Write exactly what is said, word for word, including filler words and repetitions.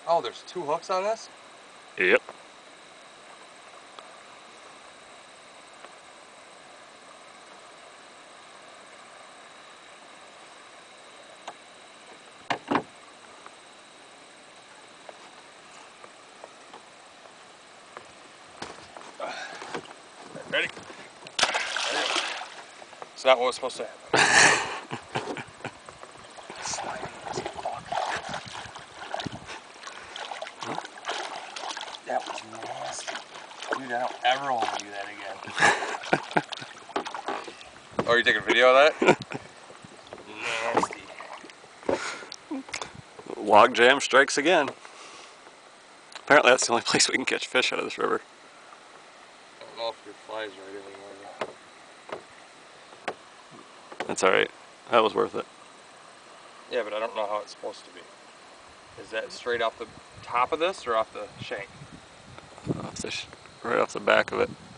Oh, there's two hooks on this? Yep. Ready? Ready? It's not what it's supposed to happen. Slimy as fuck. That was nasty. Dude, I don't ever want to do that again. Oh, you taking a video of that? Nasty. Log jam strikes again. Apparently that's the only place we can catch fish out of this river. I don't know if your fly's right anymore. That's alright. That was worth it. Yeah, but I don't know how it's supposed to be. Is that straight off the top of this or off the shank? Off the sh right off the back of it.